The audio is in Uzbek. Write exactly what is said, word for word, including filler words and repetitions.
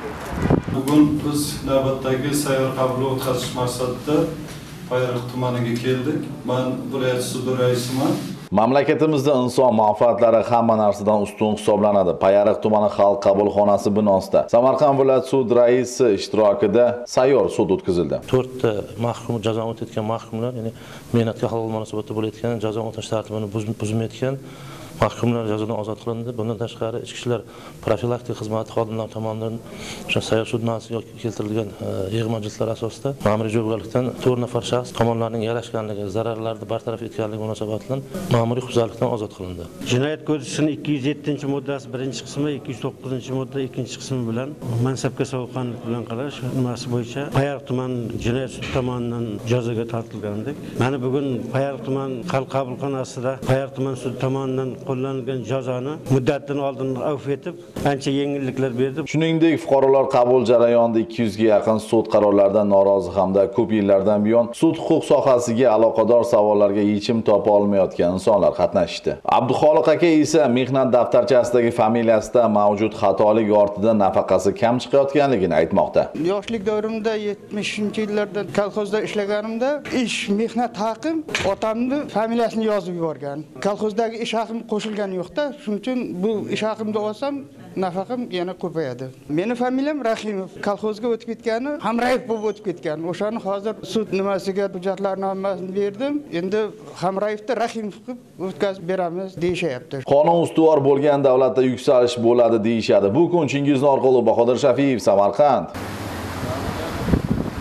Bugun biz navbatdagi sayyor qabul o'tkazish maqsadida Payariq tumaniga keldik. Men viloyat sudi raisiman. Mamlakatimizda inson manfaatlari hamma narsadan ustun hisoblanadi. Payariq tumani xalq qabulxonasi binosida Samarqand viloyat sud raisi ishtirokida sayyor sud o'tkazildi. to'rtta mahkum jazo o'tayotgan mahkumlar, ya'ni mehnatga halol munosabatda bo'layotgan, jazo o'tash tartibini buzmayotgan mahkumlar jazodan ozod qilindi. Bundan tashqari ichki ishlar profilaktik xizmati xodimlari tomonidan o'sha sayyor sud majlisiga keltirilgan yig'ma hujjatlar asosida ma'muriy javobgarlikdan to'rt nafar shaxs tomonlarning yarashganligi, zararlarni bartaraf etganligi munosabati bilan ma'muriy huquqbuzarlikdan ozod qilindi. Jinoyat kodeksining ikki yuz yettinchi moddasi birinchi qismi, ikki yuz to'qqizinchi modda ikkinchi qismi bilan mansabga sovuqqonlik bilan qarash nimasi bo'yicha Payariq tuman jinoyat sudi tomonidan jazoga tortilgandik. Mana bugun Payariq tuman xalq qabulxonasida Payariq tuman sudi tomonidan qo'llanilgan jazoni muddatdan oldin avf etib, ancha yengilliklar berdi. Shuningdek, fuqarolar qabul jarayonida ikki yuzga yaqin sud qarorlaridan norozi hamda ko'p yillardan buyon sud huquq sohasiga aloqador savollarga yechim topa olmayotgan insonlar qatnashdi. Abduxoliq aka esa mehnat daftarchasidagi familiyasida mavjud xatolik ortidan nafaqasi kam chiqayotganligini aytmoqda. Yoshlik davrimda yetmishinchi yillarda kolxozda ishlaganimda ish mehnat haqim otamni familiyasini yozib yuborgan. Kolxozdagi ish haqim qo'shilgani yo'qda, shuning uchun bu ish haqimni olsam nafaqam yana ko'payadi. Meni familiyam Rahimov. Kolxozga o'tib ketgani Hamrayev bo'lib o'tib ketgan. O'shani hozir sud nimasiga hujjatlarnomasini berdim. Endi Hamrayevni Rahimov qilib o'tkazib beramiz deyishyapti. Qonun ustuvor bo'lgan davlatda yuksalish bo'ladi deyishadi. Bu kunchingiz orqali Bahodir Shafiyev, Samarqand.